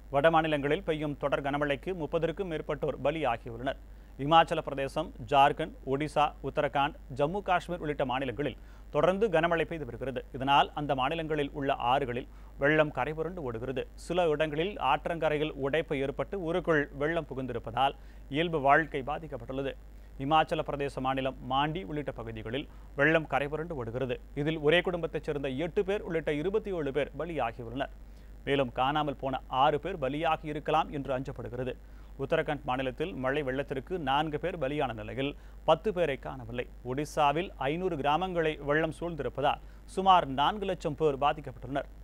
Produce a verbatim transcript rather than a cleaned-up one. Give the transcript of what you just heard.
வட மாநிலங்களில் பெய்யும் தொடர் கனமழைக்கு முப்பதற்கும் மேற்பட்டோர் பலியாகியுள்ளனர். இமாச்சல பிரதேசம், ஜார்க்கண்ட், ஒடிசா, உத்தரகாண்ட், ஜம்மு காஷ்மீர் உள்ளிட்ட மாநிலங்களில் தொடர்ந்து கனமழை பெய்து வருகிறது. இதனால் அந்த மாநிலங்களில் உள்ள ஆறுகளில் வெள்ளம் கரைபுரண்டு ஓடுகிறது. சில இடங்களில் ஆற்றங்கரையில் உடைப்பு ஏற்பட்டு ஊருக்குள் வெள்ளம் புகுந்திருப்பதால் இயல்பு வாழ்க்கை பாதிக்கப்பட்டுள்ளது. இமாச்சல பிரதேச மாநிலம் மாண்டி உள்ளிட்ட பகுதிகளில் வெள்ளம் கரைபுரண்டு ஓடுகிறது. இதில் ஒரே குடும்பத்தைச் சேர்ந்த எட்டு பேர் உள்ளிட்ட இருபத்தி ஏழு பேர் பலியாகியுள்ளனர். மேலும் காணாமல் போன ஆறு பேர் பலியாகி இருக்கலாம் என்று அஞ்சப்படுகிறது. உத்தரகாண்ட் மாநிலத்தில் மழை வெள்ளத்திற்கு நான்கு பேர் பலியான நிலையில் பத்து பேரை காணவில்லை. ஒடிசாவில் ஐநூறு கிராமங்களை வெள்ளம் சூழ்ந்திருப்பதால் சுமார் நான்கு லட்சம் பேர் பாதிக்கப்பட்டுள்ளனர்.